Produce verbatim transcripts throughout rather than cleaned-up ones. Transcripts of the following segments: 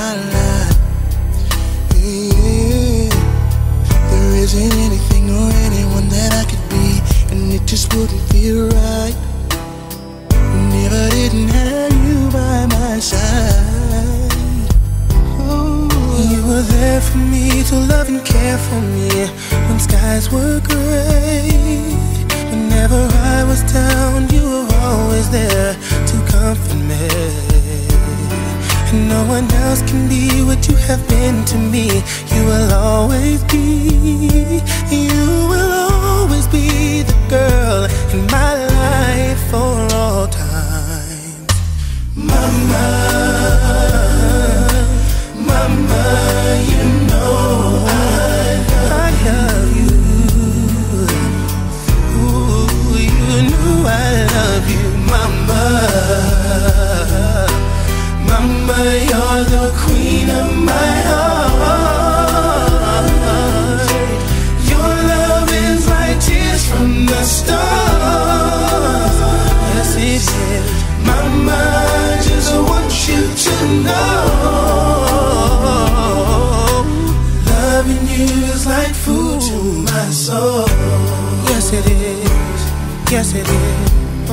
my life. Yeah. There isn't anything or anyone that I could be, and it just wouldn't feel right if I didn't have you by my side. Oh. You were there for me to love and care for me when skies were gray. Whenever I was down, you were always there to comfort me. And no one else can be what you have been to me. You will always be, you will always be the girl in my life for all time. Mama, mama, you know I, I love you. Ooh, you know I love you, mama. Mama, you're the queen of my heart. Your love is like tears from the stars. Yes, it is. Mama, I just want you to know, loving you is like food to my soul. Yes, it is. Yes, it is.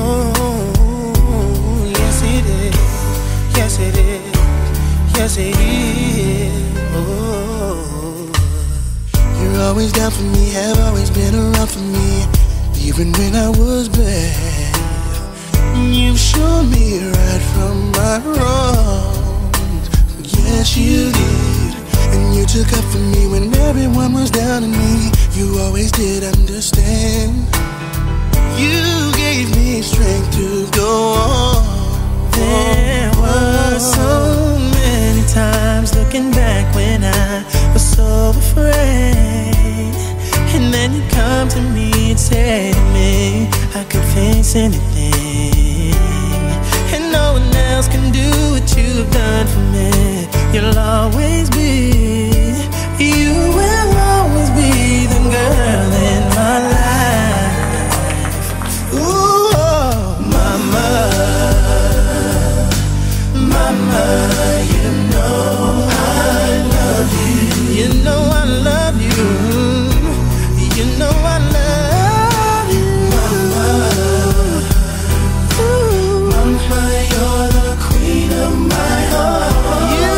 Oh, yes, it is. Yes, it is. Yes, it is. Oh. You're always down for me, have always been around for me, even when I was bad. You've shown me right from my wrongs. Yes, you did. And you took up for me when everyone was down on me. You always did understand. You gave me strength to go on. There were so many times looking back when I was so afraid, and then you come to me and say to me I could face anything, and no one else can do what you've done for me. You'll always be, you will always be the girl in my life. Ooh, oh, mama, mama, you know I love you. You know I love you. You know I love you, mama. Ooh. Mama, you're the queen of my heart. You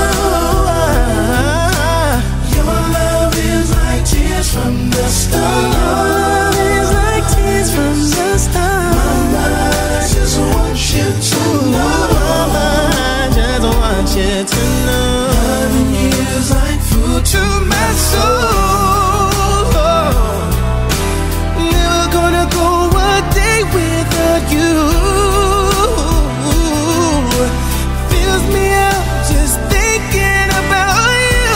are. Your love is like tears from the stars. Your love is like tears from the stars. Mama, I just want you to know. Mama, I just want you to know. Loving you is like food to my soul. Never gonna go a day without you. Fills me up just thinking about you.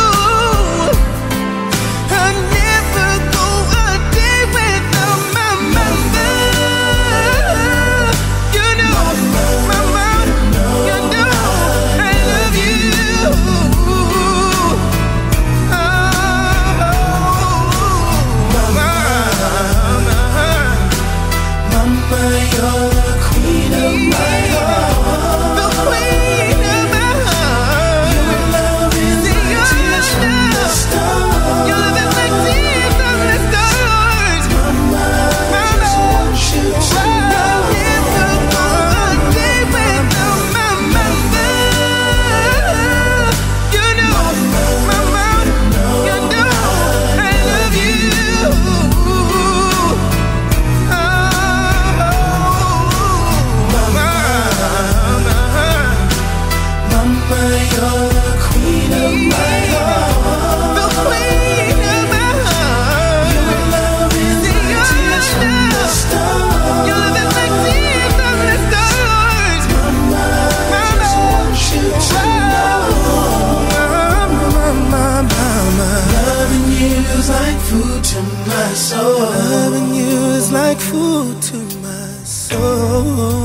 I'll never go a day without my mama. You know, mama, you know I love you. Oh, mama, mama, you're the queen of my heart. The queen of my heart. Your love is like tears from the stars. Your love is like tears from the stars. Mama, I just want you to know. Never go a day without my mama. You know, mama, you know I love you. Oh, mama, mama, you're the queen of my heart. The queen of my heart. Your love is like tears from the stars. Your love is like tears from the stars. Mama, I just want you to know. Mama, mama, loving you is like food to my soul. Loving you is like food to my soul.